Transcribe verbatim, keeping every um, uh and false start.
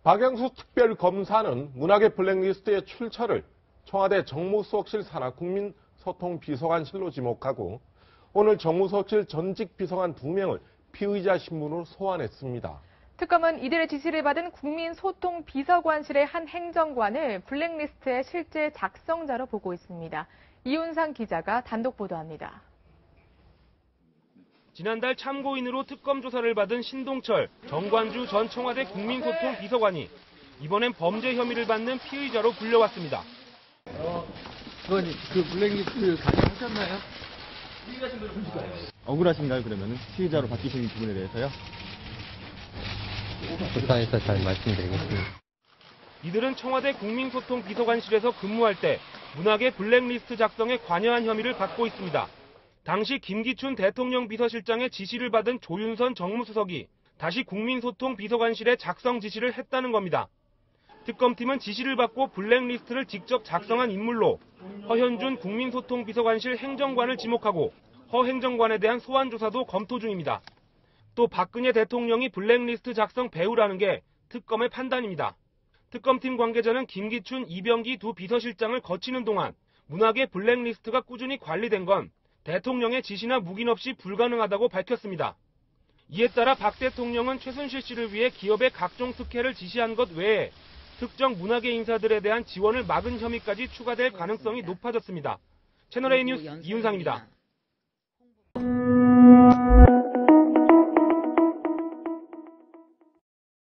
박영수 특별검사는 문학의 블랙리스트의 출처를 청와대 정무수석실 산하 국민소통비서관실로 지목하고 오늘 정무수석실 전직 비서관 두 명을 피의자 신분으로 소환했습니다. 특검은 이들의 지시를 받은 국민소통비서관실의 한 행정관을 블랙리스트의 실제 작성자로 보고 있습니다. 이윤상 기자가 단독 보도합니다. 지난달 참고인으로 특검 조사를 받은 신동철, 정관주 전 청와대 국민소통비서관이 이번엔 범죄 혐의를 받는 피의자로 불려왔습니다. 어, 그건 그 블랙리스트 가져하셨나요? 억울하신가요, 그러면? 피의자로 바뀌신 부분에 대해서요? 수사에서 잘 말씀드리겠습니다. 이들은 청와대 국민소통비서관실에서 근무할 때 문학의 블랙리스트 작성에 관여한 혐의를 받고 있습니다. 당시 김기춘 대통령 비서실장의 지시를 받은 조윤선 정무수석이 다시 국민소통비서관실에 작성 지시를 했다는 겁니다. 특검팀은 지시를 받고 블랙리스트를 직접 작성한 인물로 허현준 국민소통비서관실 행정관을 지목하고 허 행정관에 대한 소환 조사도 검토 중입니다. 또 박근혜 대통령이 블랙리스트 작성 배우라는 게 특검의 판단입니다. 특검팀 관계자는 김기춘, 이병기 두 비서실장을 거치는 동안 문학의 블랙리스트가 꾸준히 관리된 건 대통령의 지시나 묵인 없이 불가능하다고 밝혔습니다. 이에 따라 박 대통령은 최순실 씨를 위해 기업의 각종 특혜를 지시한 것 외에 특정 문학의 인사들에 대한 지원을 막은 혐의까지 추가될 가능성이 높아졌습니다. 채널A 뉴스 이윤상입니다.